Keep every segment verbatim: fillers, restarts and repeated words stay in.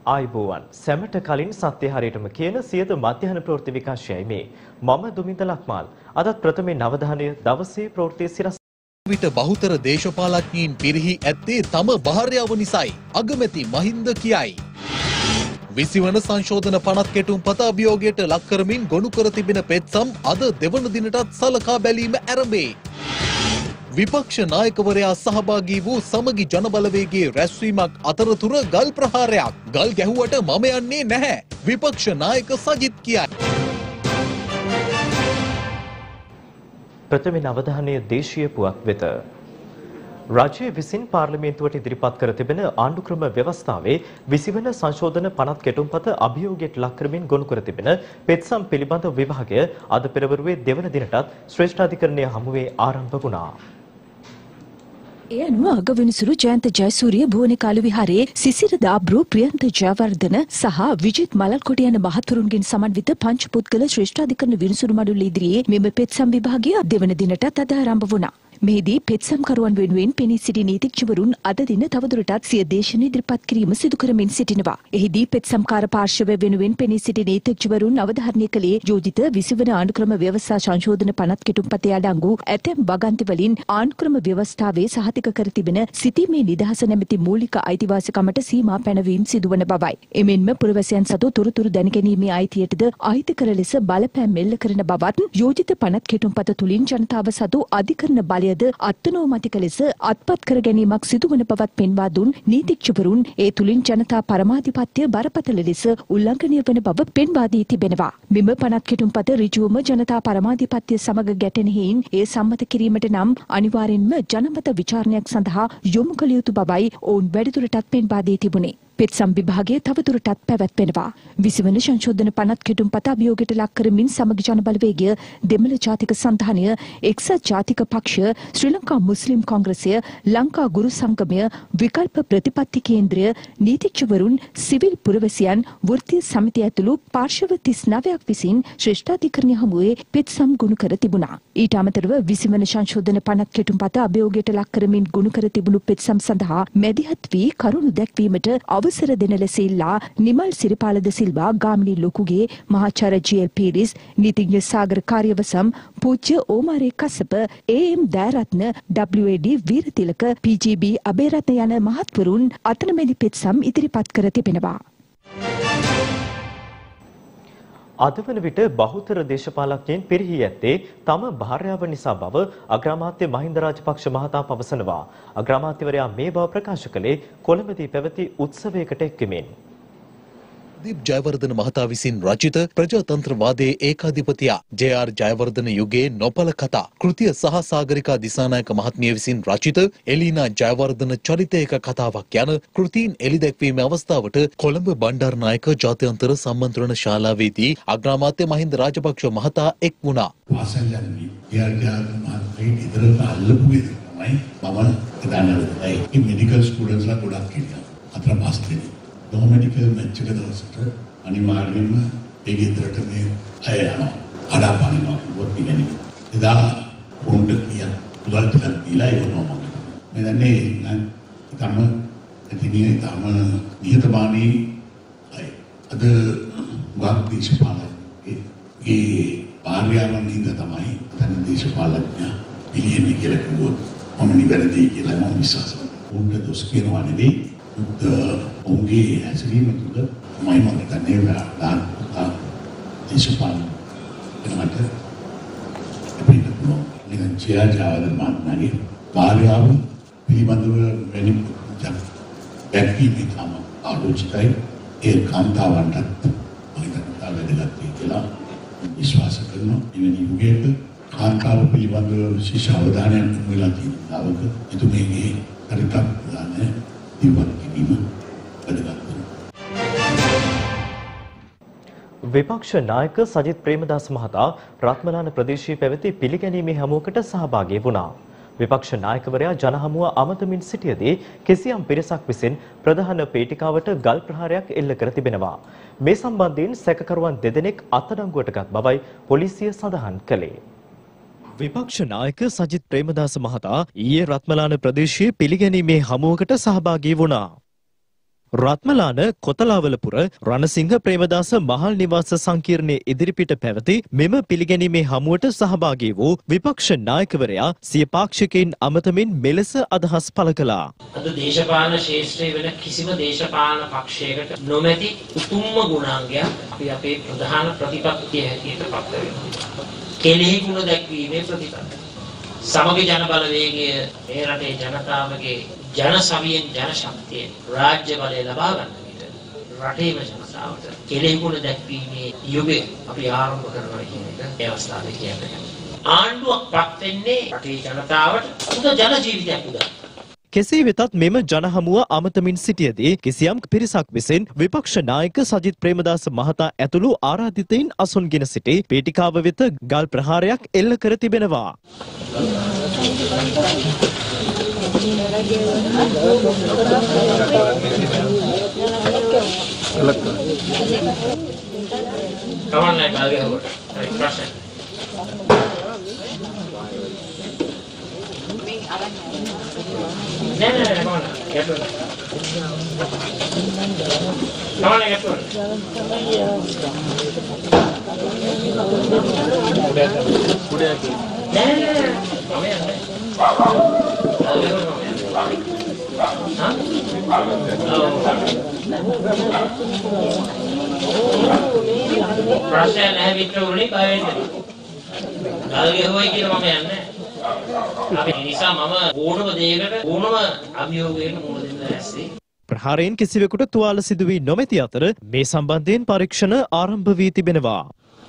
ආයුබෝවන් සැමට කලින් සත්‍ය හරියටම කියන සියද මධ්‍යහන ප්‍රවෘත්ති විකාශයයි මේ මම දුමින්ද ලක්මාල් අදත් ප්‍රථමයෙන් අවධානය දවසේ ප්‍රවෘත්ති සිරස් විට බහුතර දේශපාලඥයින් පිරිහි ඇත්තේ තම භාර්යාව නිසායි අගමැති මහින්ද කියයි. විසිවන සංශෝධන පනත් කෙටුම්පත අභියෝගයට ලක් කරමින් ගොනු කර තිබෙන පෙත්සම් අද දෙවන දිනටත් සලකා බැලීම ආරම්භේ. විපක්ෂ නායකවරයා සහභාගී වූ සමගි ජනබලවේගයේ රැස්වීමක් අතරතුර ගල් ප්‍රහාරයක්. ගල් ගැහුවට මම යන්නේ නැහැ. විපක්ෂ නායක සජිත් කියයි. ප්‍රථම අවධානය දේශීය පුවත් වෙත. රජය විසින් පාර්ලිමේන්තුවට ඉදිරිපත් කර තිබෙන ආණ්ඩුක්‍රම ව්‍යවස්ථාවේ විසිවන සංශෝධන පනත් කෙටුම්පත අභියෝගයට ලක් කරමින් ගොනු කර තිබෙන පෙත්සම් පිළිබඳ විභාගය අද පෙරවරුවේ දෙවන දිනටත් ශ්‍රේෂ්ඨාධිකරණය හමුවේ ආරම්භ වුණා. ඒ අනුව අගවිනිසුරු ජයන්ත ජයසූරිය භුවනකාල විහාරයේ සිසිර දාබ්රු ප්‍රියන්ත ජයවර්ධන සහ විජිත් මලල්කොඩ යන මහතුරුන්ගෙන් සමන්විත පංච පුද්ගල ශ්‍රේෂ්ඨාධිකරණ විනිසුරු මඩුල්ල ඉදිරියේ මෙම පෙත්සම් විභාගය දෙවන දිනටත් අද ආරම්භ වුණා. මෙහිදී පෙත්සම්කරුවන් වෙනුවෙන් පෙනී සිටි නීතිඥවරුන් අද දින තවදුරටත් සිය දේශන ඉදිරිපත් කිරීම සිදු කරමින් සිටිනවා. එහිදී පෙත්සම්කාර පාර්ශවය වෙනුවෙන් පෙනී සිටි නීතිඥවරුන් අවධාරණය කළේ යෝජිත විසිවන ආණ්ඩුක්‍රම ව්‍යවස්ථා සංශෝධන පනත් කෙටුම්පතේ අඩංගු ඇතැම් වගන්ති වලින් ආණ්ඩුක්‍රම ව්‍යවස්ථාවේ සහතික කර තිබෙන සිටීමේ නිදහස නැමැති මූලික අයිතිවාසිකමට සීමා පැනවීම සිදුවන බවයි. එමෙන්ම පුරවැසියන් සතු තොරතුරු දැනගැනීමේ අයිතියටද අයිතිකර ලෙස බලපෑම් මෙල්ල කරන බවත් යෝජිත පනත් කෙටුම්පත තුලින් ජනතාව සතු අධිකරණ බලය ද අත්නෝමතික ලෙස අත්පත් කර ගැනීමක් සිදුවන බවත් පෙන්වා දුන් නීතිඥවරුන් ඒ තුලින් ජනතා පරමාධිපත්‍ය බරපතල ලෙස උල්ලංඝනය වන බව පෙන්වා දී තිබෙනවා. මෙම පනත් කෙටුම්පත ඍජුවම ජනතා පරමාධිපත්‍ය සමග ගැටෙන හේයින් ඒ සම්මත කිරීමට නම් අනිවාර්යෙන්ම ජනමත විචාරණයක් සඳහා යොමු කළ යුතු බවයි ඔවුන් වැඩිදුරටත් පෙන්වා දී තිබුණේ. පෙත්සම් විභාගය තවදුරටත් පැවැත්වෙනවා. විසිවන සංශෝධන පනත් කෙටුම්පත අභියෝගයට ලක් කරමින් සමගි ජනබලවේගය, දෙමළ ජාතික සන්ධානය, එක්සත් ජාතික පක්ෂ, ශ්‍රී ලංකා මුස්ලිම් කොංග්‍රසය, ලංකා ගුරු සංගමය, විකල්ප ප්‍රතිපත්ති කේන්ද්‍රය, නීතිඥවරුන්, සිවිල් පුරවැසියන්, වෘත්තීය සමිතිය ඇතුළු පාර්ශව තිස් නවයක් විසින් ශ්‍රේෂ්ඨාධිකරණය හමුවේ පෙත්සම් ගොනු කර තිබුණා. ඊට අමතරව විසිවන සංශෝධන පනත් කෙටුම්පත අභියෝගයට ලක් කරමින් ගොනු කර තිබුණු පෙත්සම් සඳහා මැදිහත් වී කරුණු දැක්වීමට අවසර දෙන ලෙස ඉල්ලා නිමල් සිරිපාල ද සිල්වා, ගාමිණී ලොකුගේ, මහාචාර්ය ජී.එල්. පීරිස්, නීතිඥ සාගර කාර්යවසම්, පූජ්‍ය Omare Kassapa, A M. Dayaratne, W A D. Weerathilaka, P G B. Abeyratne යන මහත්වරුන් අතනමැදි පෙත්සම් ඉදිරිපත් කර තිබෙනවා. අද වන විට බහුතර දේශපාලඥයින් පිරිහී ඇත්තේ තම භාර්යාව නිසා බව අග්‍රාමාත්‍ය මහින්ද රාජපක්ෂ මහතා පවසනවා. අග්‍රාමාත්‍යවරයා මේ බව ප්‍රකාශ කළේ කොළඹදී පැවති උත්සවයකට එක්වමින්. දීප් ජයවර්ධන මහතා විසින් රචිත ප්‍රජාතන්ත්‍රවාදයේ ඒකාධිපතියා ජේ.ආර්. ජයවර්ධන යුගයේ නොපල කතා කෘතිය සහ සාගරිකා දිසානායක මහත්මිය විසින් රචිත එලීනා ජයවර්ධන චරිතයක කතාවක් යන කෘතීන් එළිදැක්වීමේ අවස්ථාවට කොළඹ බණ්ඩාරනායක ජාත්‍යන්තර සම්මන්ත්‍රණ ශාලාවේදී අග්‍රාමාත්‍ය මහින්ද රාජපක්ෂ මහතා එක් වුණා. පාසල් යන්නේ ජේ.ආර්. ජයවර්ධන මහත්මිය ඉදිරියට අල්ලපු එක තමයි මම හිතන්නේ. ඒ මෙඩිකල් ස්ටුඩන්ට්ස්ලා ගොඩක් ඉන්නවා. අතර පාස් දෙන්නේ. නොමෙඩිකල් මැච් එක දවසට අනිවාර්යයෙන්ම ඒ ගෙදරට මේ අය යනවා. අඩාපානවා වොත් කියන්නේ. එදා උන්ට කියන උදල් ටිකක් දීලා ඉවරනවා මම. මම දන්නේ නම් තම එදිනේ තම නිහතමානී අය. අද වාක් දේශපාලකේ ඒ පාර්ලියාවන් හින්දා තමයි තන දේශපාලඥයා පිළියෙන්නේ කියලා කිව්වොත් මම නිවැරදි කියලා මම විශ්වාස කරනවා. උන්ට දොස් කියනවා නෙවෙයි. උන්ගේ හැසිරීම තුළ මම හිතන්නේ දාන දේශපාලන එනකට අපිට පුළුවන් නිකන් ජේ.ආර්. ජයවර්ධන මහත්මයාගේ භාර්යාව පිළිබඳව වෙනි දැක්වීමේ තම ආලෝචිතයි ඒ කාන්තාවන්ටත් මම හිතනවා වැදගත් කියලා විශ්වාස කරනවා. එවැනි යුගයක කාන්තාව පිළිබඳව විශේෂ අවධානයක් යොමු වෙලා තියෙන දාවක එතුමියගේ හරිතක් දාන්නේ විපක්ෂ නායක සජිත් ප්‍රේමදාස මහතා රත්මලාන ප්‍රදේශයේ පැවති පිළිගැනීමේ හමුවකට සහභාගී වුණා. විපක්ෂ නායකවරයා ජනහමුව අමතමින් සිටියදී කිසියම් පිරිසක් විසින් ප්‍රධාන පේටිකාවට ගල් ප්‍රහාරයක් එල්ල කර තිබෙනවා. මේ සම්බන්ධයෙන් සැකකරුවන් දෙදෙනෙක් අත්අඩංගුවට ගත් බවයි පොලිසිය සඳහන් කළේ. විපක්ෂ නායක සජිත් ප්‍රේමදාස මහතා ඊයේ රත්මලාන ප්‍රදේශයේ පිළිගැනීමේ හමුවකට සහභාගී වුණා. රත්මලාන කොතලාවලපුර රණසිංහ ප්‍රේමදාස මහල් නිවාස සංකීර්ණයේ ඉදිරිපිට පැවති මෙම පිළිගැනීමේ හමුවට සහභාගී වූ විපක්ෂ නායකවරයා සිය පාක්ෂිකයින් අමතමින් මෙලෙස අදහස් පළ කළා. අද දේශපාලන ශාස්ත්‍රයේ වෙන කිසිම දේශපාලන පක්ෂයකට නොමැති උතුම්ම ගුණාංගයක් අපි අපේ ප්‍රධාන ප්‍රතිපත්තිය හැටියට පත් කරනවා. කෙලෙහි ගුණ දැක්වීමේ ප්‍රතිපත්තිය. සමග ජන බලවේගය මේ රටේ ජනතාවගේ ජන සවියෙන් ජන ශක්තියෙන් රාජ්‍ය බලය ලබා ගන්න විට රටේම ජනතාවට කෙලෙහි ගුණ දැක්වීමේ යුගය අපි ආරම්භ කරනවා කියන එක මේ අවස්ථාවේ කියන්නේ. ආණ්ඩුවක් පත් වෙන්නේ රටේ ජනතාවට උද ජන ජීවිතයක් උදා. කෙසේ වෙතත් මෙම ජනහමුව අමතමින් සිටියදී කිසියම් පිරිසක් විසින් විපක්ෂ නායක සජිත් ප්‍රේමදාස මහතා ඇතුළු ආරාධිතයින් අසුන්ගෙන සිටි පීඨිකාව වෙත ගල් ප්‍රහාරයක් එල්ල කර තිබෙනවා. කවන්නේ කාගේ හොට හරි ප්‍රශ්න නෑ නෑ නෑ කවන්න ගැටුන කවන්නේ ගැටුන නෑ නෑ මම යන්නේ ප්‍රශ්න නැහැ විතර උනේ බය වෙන්නේ. ගල්ගේ හොයි කියලා මම යන්නේ. අපි නිසා මම ඕනම දෙයකට ඕනම අභියෝගයකට මුහුණ දෙන්න ඇස්සේ. ප්‍රහාරයෙන් කිසිවෙකුට තුවාල සිදු වී නොමැති අතර මේ සම්බන්ධයෙන් පරීක්ෂණ ආරම්භ වී තිබෙනවා.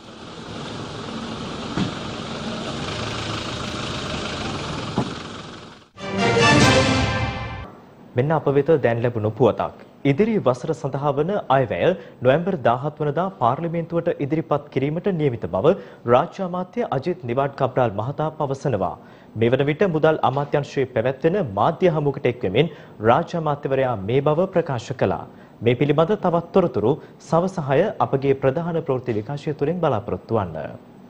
මෙන්න අප වෙත දැන් ලැබුණු පුවතක්. ඉදිරි වසර සඳහා වන අයවැය නොවැම්බර් දාහත් වනදා පාර්ලිමේන්තුවට ඉදිරිපත් කිරීමට නියමිත බව රාජ්‍ය අමාත්‍ය අජිත් නිවාඩ් කබ්‍රාල් මහතා පවසනවා. මේ වන විට මුදල් අමාත්‍යාංශයේ පැවැත්වෙන මාධ්‍ය හමුවකට එක්වෙමින් රාජ්‍ය අමාත්‍යවරයා මේ බව ප්‍රකාශ කළා. මේ පිළිබඳ තවත් තොරතුරු සවස හය අපගේ ප්‍රධාන ප්‍රවෘත්ති විකාශය තුළින් බලාපොරොත්තු වන්න.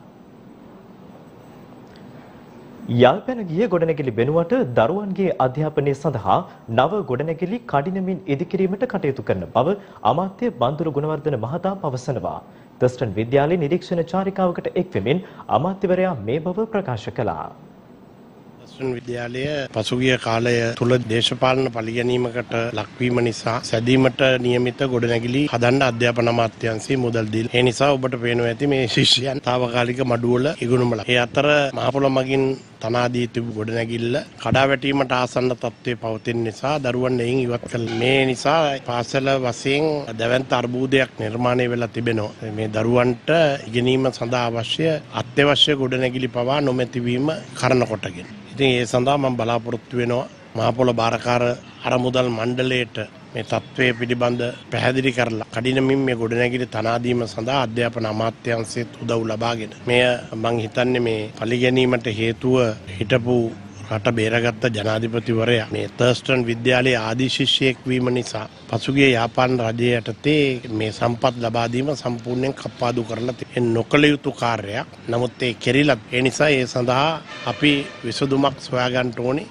යල්පැන ගිය ගොඩනැගිලි වෙනුවට දරුවන්ගේ අධ්‍යාපනය සඳහා නව ගොඩනැගිලි කඩිනමින් ඉදිකිරීමට කටයුතු කරන බව අමාත්‍ය බන්දුරු ගුණවර්ධන මහතා පවසනවා. දස්ටන් විද්‍යාලයේ නිරීක්ෂණ චාරිකාවකට එක්වෙමින් අමාත්‍යවරයා මේ බව ප්‍රකාශ කළා. දස්ටන් විද්‍යාලය පසුගිය කාලය තුල දේශපාලන පරිගැනීමකට ලක්වීම නිසා සැදීමට නියමිත ගොඩනැගිලි හදන්න අධ්‍යාපන අමාත්‍යාංශයේ මුදල් දීලා. ඒ නිසා ඔබට පේනවා ඇති මේ ශිෂ්‍යයන් తాවකාලික මඩුවල ඉගුණුමල. ඒ අතර මහපොළ මගින් තනාදී තිබු ගොඩනැගිල්ල කඩාවැටීමට ආසන්න තත්ත්වයේ පවතින නිසා දරුවන් එයින් ඉවත් කළා. මේ නිසා පාසල වශයෙන් දැවැන්ත අර්බුදයක් නිර්මාණය වෙලා තිබෙනවා. මේ දරුවන්ට ඉගෙනීම සඳහා අවශ්‍ය අත්‍යවශ්‍ය ගොඩනැගිලි පවා නොමැති වීම කරන කොටගෙන. ඉතින් ඒ සඳහා මම බලාපොරොත්තු වෙනවා මහපොළ බාරකාර අරමුදල් මණ්ඩලයට මේ තත්ත්වය පිළිබඳ පැහැදිලි කරලා කඩිනමින් මේ ගොඩනැගිලි තනාදීම සඳහා අධ්‍යාපන අමාත්‍යාංශයට උදව් ලබාගෙන මෙය මම හිතන්නේ මේ පරිගැනීමට හේතුව හිටපු රට බේරගත්ත ජනාධිපතිවරයා මේ තර්ස්ටන් විද්‍යාලයේ ආදී ශිෂ්‍යයෙක් වීම නිසා පසුගිය යාපාන රජය යටතේ මේ සම්පත් ලබා දීම සම්පූර්ණයෙන් කප්පාදු කරලා තියෙන නොකළ යුතු කාර්යයක්. නමුත් ඒ කෙරිලත් ඒ නිසා ඒ සඳහා අපි විසඳුමක් සොයා ගන්න ඕනේ.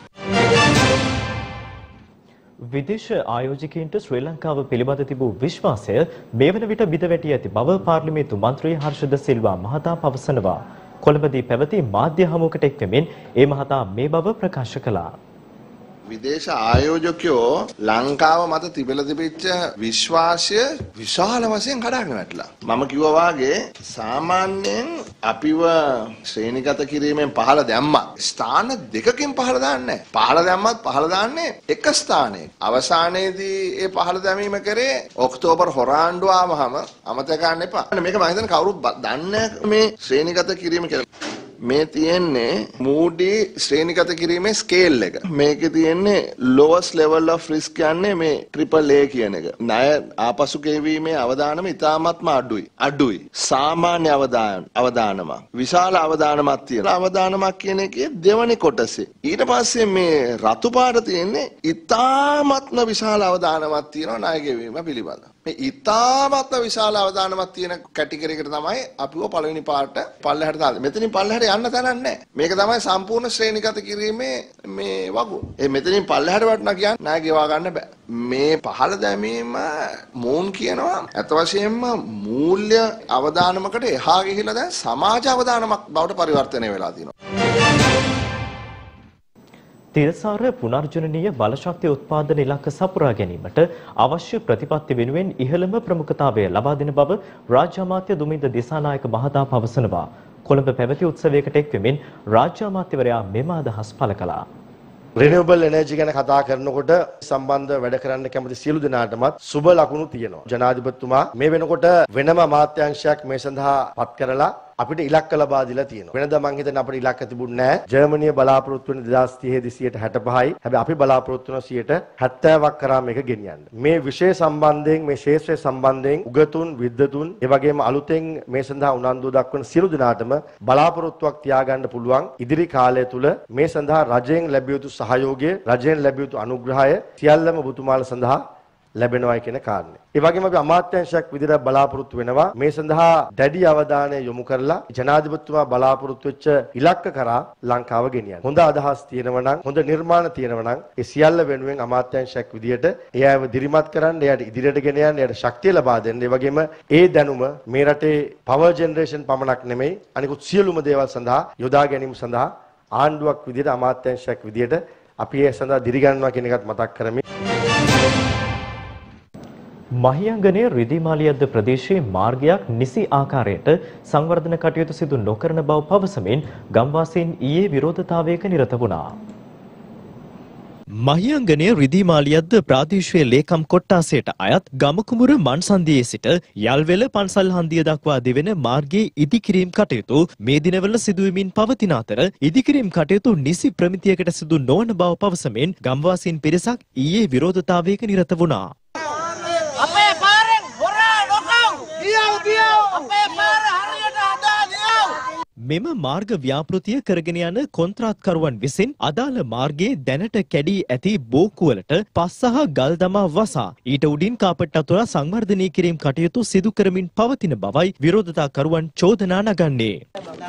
විදේශ ආයෝජකයින්ට ශ්‍රී ලංකාව පිළිබඳ තිබූ විශ්වාසය මේ වන විට බිඳ වැටී ඇති බව පාර්ලිමේන්තු මන්ත්‍රී හර්ෂද සිල්වා මහතා පවසනවා. කොළඹදී පැවති මාධ්‍ය හමුවකට එක්වෙමින් ඒ මහතා මේ බව ප්‍රකාශ කළා. විදේශ ආයෝජකයෝ ලංකාව මත තිබිලා තිබිච්ච විශ්වාසය විශාල වශයෙන් කඩාගෙන වැටලා. මම කිව්වා වාගේ සාමාන්‍යයෙන් අපිව ශ්‍රේණිගත කිරීමෙන් පහළ දැම්මා. ස්ථාන දෙකකින් පහළ දාන්නේ නැහැ. පහළ දැම්මත් පහළ දාන්නේ එක ස්ථානයක. අවසානයේදී ඒ පහළ දැමීම කරේ ඔක්තෝබර් හොරාණ්ඩුව ආවහම අමතක කරන්න එපා. මේක මම හිතන්නේ කවුරුත් දන්නේ මේ ශ්‍රේණිගත කිරීම කියලා. මේ තියෙන්නේ මූඩි ශ්‍රේණිගත කිරීමේ ස්කේල් එක. මේකේ තියෙන්නේ lowest level of risk කියන්නේ මේ triple A කියන එක. ණය ආපසු ගෙවීමේ අවදානම ඉතාමත්ම අඩුයි. අඩුයි. සාමාන්‍ය අවදාන අවදානමක්. විශාල අවදානමක් තියෙනවා. අවදානමක් කියන එකේ දෙවනි කොටසේ. ඊට පස්සේ මේ රතු පාට තියෙන්නේ ඉතාමත්ම විශාල අවදානමක් තියෙනවා ණය ගෙවීම පිළිබඳ. මේ ඉතාමත්ම විශාල අවදානමක් තියෙන කැටගරි එකට තමයි අපිව පළවෙනි පාට පල්ලෙහාට දාලා. මෙතනින් පල්ලෙහාට යන්න තැනක් නැහැ. මේක තමයි සම්පූර්ණ ශ්‍රේණිගත කිරීමේ මේ වගුව. ඒ මෙතනින් පල්ලෙහාට වටනවා කියන්නේ ණය ගෙවා ගන්න බෑ. මේ පහළ දැමීම මූන් කියනවා අත වශයෙන්ම මූල්‍ය අවදානමකට එහා ගිහිලා දැන් සමාජ අවදානමක් බවට පරිවර්තනය වෙලා තියෙනවා. තිරසාර පුනර්ජනනීය බලශක්ති උත්පාදන ඉලක්ක සපුරා ගැනීමට අවශ්‍ය ප්‍රතිපත්ති වෙනුවෙන් ඉහළම ප්‍රමුඛතාවය ලබා දෙන බව රාජ්‍ය අමාත්‍ය දුමින්ද දිසානායක මහතා පවසනවා. කොළඹ පැවති උත්සවයකට එක්වෙමින් රාජ්‍ය අමාත්‍යවරයා මෙම අදහස් පළ කළා. රිනියුබල් එනර්ජි ගැන කතා කරනකොට සම්බන්ධ වැඩ කරන්න කැමති සියලු දෙනාටමත් සුබ ලකුණු තියෙනවා. ජනාධිපතිතුමා මේ වෙනකොට වෙනම අමාත්‍යාංශයක් මේ සඳහා පත් කරලා අපිට ඉලක්ක ලබා දීලා තියෙනවා. වෙනදා මං හිතන්නේ අපිට ඉලක්ක තිබුණේ නැහැ. ජර්මනිය බලාපොරොත්තු වෙන දෙදාස් තිහේ දී සියයට හැටපහයි. හැබැයි අපි බලාපොරොත්තු වෙන සියයට හැත්තෑවක් කරා මේක ගෙනියන්න. මේ විෂය සම්බන්ධයෙන් මේ ශාස්ත්‍රය සම්බන්ධයෙන් උගතුන් විද්වතුන් ඒ වගේම අලුතෙන් මේ සඳහා උනන්දුව දක්වන සියලු දෙනාටම බලාපොරොත්තුවක් තියාගන්න පුළුවන් ඉදිරි කාලය තුල මේ සඳහා රජයෙන් ලැබිය යුතු සහයෝගය, රජයෙන් ලැබිය යුතු අනුග්‍රහය සියල්ලම ඔබතුමාලා සඳහා ලැබෙනවා කියන කාරණේ. ඒ වගේම අපි අමාත්‍යාංශයක් විදිහට බලාපොරොත්තු වෙනවා මේ සඳහා දැඩි අවධානය යොමු කරලා ජනාධිපතිතුමා බලාපොරොත්තු වෙච්ච ඉලක්ක කරා ලංකාව ගෙනියන්න. හොඳ අදහස් තියෙනවා නම්, හොඳ නිර්මාණ තියෙනවා නම් ඒ සියල්ල වෙනුවෙන් අමාත්‍යාංශයක් විදිහට එයාව දිරිමත් කරන්න, එයාට ඉදිරියට ගෙන යන්න, එයාට ශක්තිය ලබා දෙන්න. ඒ වගේම ඒ දැනුම මේ රටේ පවර් ජෙනරේෂන් පමණක් නෙමෙයි අනිකුත් සියලුම දේවල් සඳහා යොදා ගැනීම සඳහා ආණ්ඩුවක් විදිහට අමාත්‍යාංශයක් විදිහට අපි ඒ සඳහා දිරිගන්නවා කියන එකත් මතක් කරමි. මහියංගනයේ රිදිමාලියද්ද ප්‍රදේශයේ මාර්ගයක් නිසි ආකාරයට සංවර්ධන කටයුතු සිදු නොකරන බව පවසමින් ගම්වාසීන් ඊයේ විරෝධතාවයක නිරත වුණා. මහියංගනයේ රිදිමාලියද්ද ප්‍රාදේශීය ලේකම් කොට්ටාසයට අයත් ගමකුමුර මන්සන්දියේ සිට යල්වෙල පන්සල් හන්දිය දක්වා දෙවෙන මාර්ගයේ ඉදිකිරීම් කටයුතු මේ දිනවල සිදුවෙමින් පවතින අතර ඉදිකිරීම් කටයුතු නිසි ප්‍රමිතියකට සිදු නොවන බව පවසමින් ගම්වාසීන් පිරිසක් ඊයේ විරෝධතාවයක නිරත වුණා. අපේ පාරෙන් හොරා නොකව් දියව දියව අපේ පාර හරියට හදා දියව. මෙම මාර්ග ව්‍යාපෘතිය කරගෙන යන කොන්ත්‍රාත්කරුවන් විසින් අදාළ මාර්ගයේ දැනට කැඩී ඇති බෝක්කුවලට පස් සහ ගල් දමා වසා ඊට උඩින් කාපට් අතුරා සංවර්ධනය කිරීම කටයුතු සිදු කරමින් පවතින බවයි විරෝධතාකරුවන් චෝදනා නගන්නේ.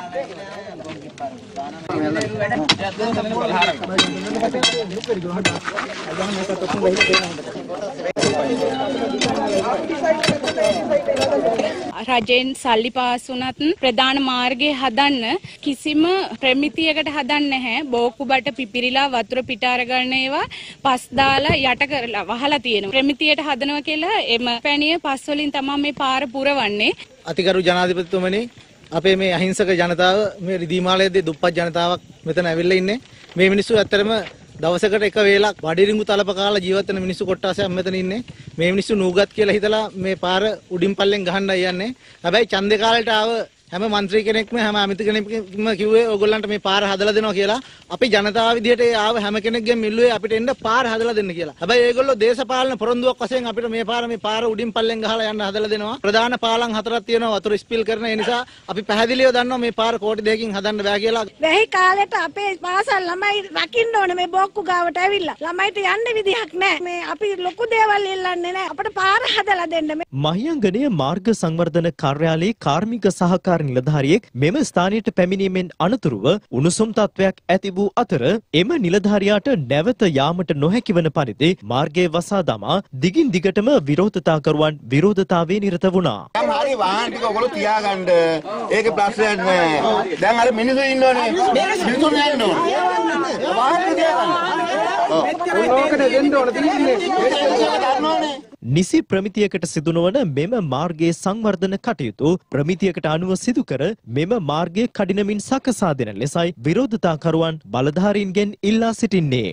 රජෙන් සල්ලි පාස් වුණත් ප්‍රධාන මාර්ගය හදන්න කිසිම ප්‍රමිතියකට හදන්නේ නැහැ. බෝක්කු බට පිපිරිලා වතුර පිට අරගන්න ඒවා පස් දාලා යට කරලා වහලා තියෙනවා. ප්‍රමිතියට හදනවා කියලා එම පැණිය පස් වලින් තමයි මේ පාර පුරවන්නේ. අතිගරු ජනාධිපතිතුමනි, අපේ මේ අහිංසක ජනතාව, මේ රිදීමාලයේදී දුප්පත් ජනතාවක් මෙතන ඇවිල්ලා ඉන්නේ. මේ මිනිස්සු ඇත්තටම දවසකට එක වේලක් වඩිරිඟු තලප කාලා ජීවත් වෙන මිනිස්සු කොට්ටාසයක් මෙතන ඉන්නේ. මේ මිනිස්සු නූගත් කියලා හිතලා මේ පාර උඩින් පල්ලෙන් ගහන්නයි යන්නේ. හැබැයි ඡන්දේ කාලේට ආව හැම മന്ത്രി කෙනෙක්ම හැම අමිත කෙනෙක්ම කිව්වේ ඕගොල්ලන්ට මේ පාර හදලා දෙනවා කියලා. අපි ජනතාව විදියට ඒ ආව හැම කෙනෙක්ගෙන් මිල්ලුවේ අපිට එන්න පාර හදලා දෙන්න කියලා. හැබැයි ඒගොල්ලෝ දේශපාලන පොරොන්දුවක් වශයෙන් අපිට මේ පාර මේ පාර උඩින් පල්ලෙන් ගහලා යන්න හදලා දෙනවා. ප්‍රධාන පාලම් හතරක් තියෙනවා වතුර ස්පිල් කරන. ඒ නිසා අපි පැහැදිලිව දන්නවා මේ පාර කෝටි දෙකකින් හදන්න බෑ කියලා. වැහි කාලෙට අපේ පාසල් ළමයි රකින්න ඕනේ මේ බොක්කු ගාවට ඇවිල්ලා. ළමයිට යන්න විදිහක් නැහැ. මේ අපි ලොකු දේවල් ඉල්ලන්නේ නැහැ. අපිට පාර හදලා දෙන්න. මහියංගනයේ මාර්ග සංවර්ධන කාර්යාලයේ කාර්මික සහකාර නිලධාරියෙක් මෙම ස්ථානයට පැමිණීමෙන් අනතුරුව උණුසුම් තත්වයක් ඇති වූ අතර එම නිලධාරියාට නැවත යාමට නොහැකි වන පරිදි මාර්ගයේ වසා දමා දිගින් දිගටම විරෝධතාකරුවන් විරෝධතාවේ නිරත වුණා. දැන් හරි වාහන ටික ඔයගොල්ලෝ තියාගන්න. ඒකේ ප්‍රශ්නයක් නෑ. දැන් අර මිනිස්සු ඉන්නෝනේ. මිනිස්සු යන්න ඕනේ. වාහන තියාගන්න. ඔව්. ඕකට දෙන්න ඕන තියෙන්නේ. නිසි ප්‍රමිතියකට සිදු නොවන මෙම මාර්ගයේ සංවර්ධන කටයුතු ප්‍රමිතියකට අනුව සිදු කර මෙම මාර්ගය කඩිනමින් සකසා දෙන ලෙසයි විරෝධතාකරුවන් බලධාරීන්ගෙන් ඉල්ලා සිටින්නේ.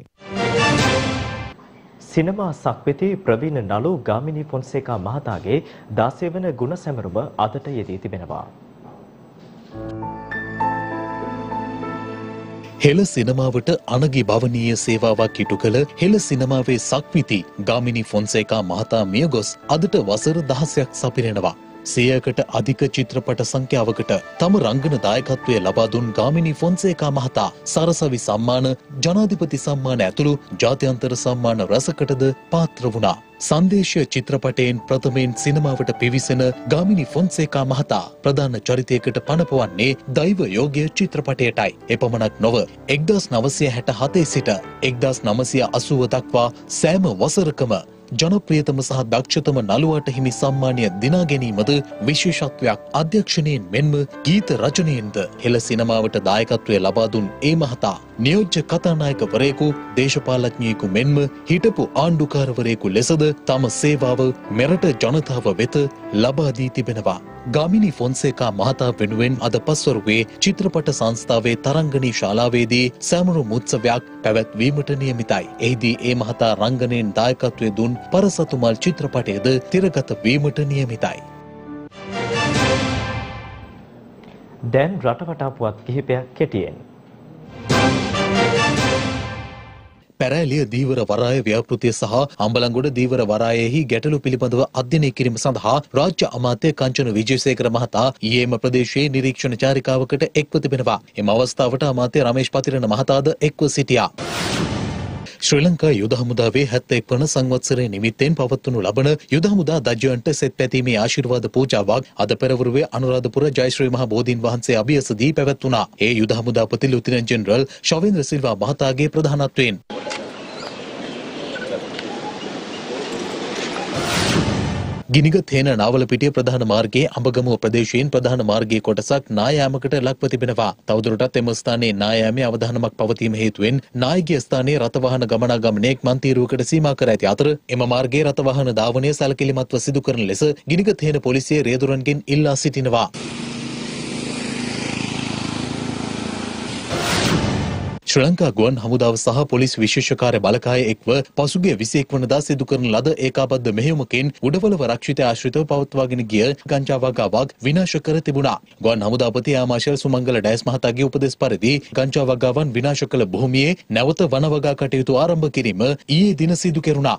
සිනමා සක්විති ප්‍රවීණ නළු ගාමිණී ෆොන්සේකා මහතාගේ දාසය වන ගුණ සැමරුම අදට යෙදී තිබෙනවා. හෙළ සිනමාවට අනගි භවනීය සේවාවක් ඉටු කළ හෙළ සිනමාවේ සක්විති ගාමිණී ෆොන්සේකා මහතා මියගොස් අදට වසර දහසක් සපිරෙනවා. සියයකට අධික චිත්‍රපට සංඛ්‍යාවකට තම රංගන දායකත්වය ලබා දුන් ගාමිණී ෆොන්සේකා මහතා සරසවි සම්මාන, ජනාධිපති සම්මාන ඇතුළු ජාත්‍යන්තර සම්මාන රැසකටද පාත්‍ර වුණා. සංදේශ චිත්‍රපටයෙන් ප්‍රථමයෙන් සිනමාවට පිවිසෙන ගාමිණී ෆොන්සේකා මහතා ප්‍රධාන චරිතයකට පනපවන්නේ දෛව යෝගය චිත්‍රපටයටයි. එපමණක් නොව එක්දාස් නවසිය හැට හතේ සිට එක්දාස් නවසිය අසූව දක්වා සෑම වසරකම ජනප්‍රියතම සහ දක්ෂතම නළුවාට හිමි සම්මානය දිනා ගැනීමද විශේෂත්වයක්. අධ්‍යක්ෂණයෙන් මෙන්ම ගීත රචනයෙන්ද හෙළ සිනමාවට දායකත්වය ලබා දුන් ඒ මහතා නියෝජ්‍ය කතානායකවරයෙකු, දේශපාලඥයෙකු මෙන්ම හිටපු ආණ්ඩුකාරවරයෙකු ලෙසද තම සේවාව මෙරට ජනතාව වෙත ලබා දී තිබෙනවා. ගාමිණී ෆොන්සේකා මහතා වෙනුවෙන් අද පස්වරුවේ චිත්‍රපට සංස්ථාවේ තරංගනී ශාලාවේදී සැමරුම් උත්සවයක් පැවැත්වීමට නියමිතයි. එහිදී ඒ මහතා රංගනයෙන් දායකත්වය දුන් පරසතුමල් චිත්‍රපටයද තිරගත වීමට නියමිතයි. දැන් රටවටා පුවත් කිහිපයක් කෙටියෙන්. පැරැලිය දීවර වරාය ව්‍යාපෘතිය සහ අම්බලන්ගොඩ දීවර වරායෙහි ගැටලු පිළිබඳව අධ්‍යයනය කිරීම සඳහා රාජ්‍ය අමාත්‍ය කංචන විජේසේකර මහතා ඊයේම ප්‍රදේශයේ නිරීක්ෂණ චාරිකාවකට එක්ව තිබෙනවා. එම අවස්ථාවට අමාත්‍ය රමේෂ් පතිරණ මහතාද එක්ව සිටියා. ශ්‍රී ලංකා යුද හමුදාවේ හැත්තෑ එක් වන සංවත්සරය නිමිත්තෙන් පවත්වනු ලබන යුද හමුදා දජයන්ට සෙත් පැතීමේ ආශිර්වාද පූජාවක් අද පෙරවරුවේ අනුරාධපුර ජයශ්‍රී මහ බෝධීන් වහන්සේ අභියසදී පැවැත්වුණා. ඒ යුද හමුදාපති ලුතිනන්ට් ජෙනරල් ශවේන්ද්‍ර සිල්වා මහතාගේ ප්‍රධානත්වයෙන් ගිනිගත් හේන නාවලපිටිය ප්‍රධාන මාර්ගයේ අඹගමුව ප්‍රදේශයෙන් ප්‍රධාන මාර්ගයේ කොටසක් නායාමකට ලක්ව තිබෙනවා. තවදුරටත් එම ස්ථානයේ නායාමයේ අවධානමක් පවතීම හේතුවෙන් නායකීය ස්ථානයේ රථවාහන ගමනාගමනයක් මන්තිරුවකට සීමා කර ඇති අතර එම මාර්ගයේ රථවාහන ධාවනය සැලකිලිමත්ව සිදු කරන ලෙස ගිනිගත් හේන පොලිසිය රියදුරන්ගෙන් ඉල්ලා සිටිනවා. ශ්‍රී ලංකා ගුවන් හමුදාව සහ පොලිස් විශේෂකාර්ය බලකාය එක්ව පසුගිය විසි එක් වනදා සිදු කරන ලද ඒකාබද්ධ මෙහෙයුමකින් උඩවලව රක්ෂිත ආශ්‍රිතව පවත්වාගෙන ගිය ගංජා වගාවක් විනාශ කර තිබුණා. ගුවන් හමුදාපති ආමාශල් සුමංගල ඩයස් මහතාගේ උපදෙස් පරිදි ගංජා වගාවන් විනාශ කළ භූමියේ නැවත වන වගා කටයුතු ආරම්භ කිරීම ඊයේ දින සිදු කෙරුණා.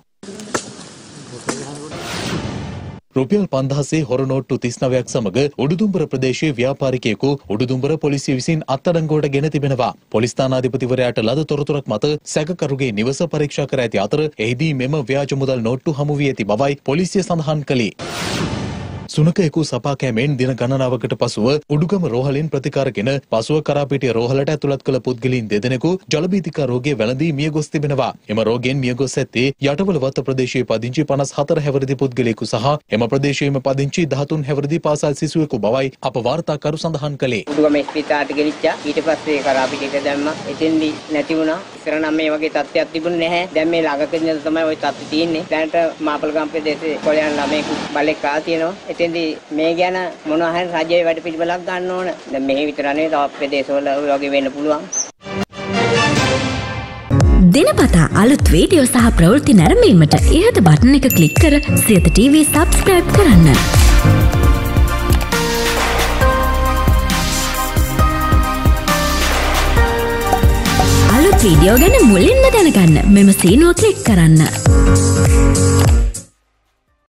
රුපියල් පන්දහසේ හොර නෝට්ටු තිස් නවයක් සමග උඩුදුම්බර ප්‍රදේශයේ ව්‍යාපාරිකයෙකු උඩුදුම්බර පොලිසිය විසින් අත්අඩංගුවට ගෙන තිබෙනවා. පොලිස් ස්ථානාධිපතිවරයාට ලද තොරතුරක් මත සැකකරුගේ නිවස පරීක්ෂා කර ඇති අතර එහිදී මෙම ව්‍යාජ මුදල් නෝට්ටු හමු වී ඇති බවයි පොලිසිය සඳහන් කළේ. සුනකයෙකු සපා කෑමෙන් දින ගණනාවකට පසුව උඩුගම රෝහලින් ප්‍රතිකාරගෙන පසුව කරාපිටිය රෝහලට ඇතුළත් කළ පුද්ගලයන් දෙදෙනෙකු ජලබීතිකා රෝගයේ වැළඳී මියගොස් තිබෙනවා. එම රෝගයෙන් මියගොස් ඇත්තේ යටවල වත්ත ප්‍රදේශයේ පදිංචි පනස් හතර හැවිරිදි පුද්ගලයෙකු සහ එම ප්‍රදේශයේම පදිංචි දහතුන් හැවිරිදි පාසල් සිසුවෙකු බවයි අප වාර්තාකරු සඳහන් කළේ. උඩුගම ස්පිතාලට ගෙනිච්චා. ඊට පස්සේ කරාපිටියට දැම්මා. එතෙන්දී නැති වුණා. ඉස්සර නම් මේ වගේ තත්ත්වයක් තිබුණේ නැහැ. දැන් මේ ළඟකදී තමයි ওই තත්ත්වය තියෙන්නේ. දැනට මාපලගම් ප්‍රදේශයේ කොළයන් ළමයෙකු බලෙක් ආ තියෙනවා. එතෙන්දී මේ ගැන මොනවා හරි රජයේ වැඩ පිළිවෙලක් ගන්න ඕන. දැන් මෙහි විතර නෙවෙයි තවත් ප්‍රදේශවල ඔය වගේ වෙන්න පුළුවන්. දිනපතා අලුත් වීඩියෝ සහ ප්‍රවෘත්ති නැරඹීමට ඉහත බටන් එක ක්ලික් කර සියත ටීවී සබ්ස්ක්‍රයිබ් කරන්න. අලුත් වීඩියෝ ගැන මුලින්ම දැනගන්න මෙම සීනුව ක්ලික් කරන්න.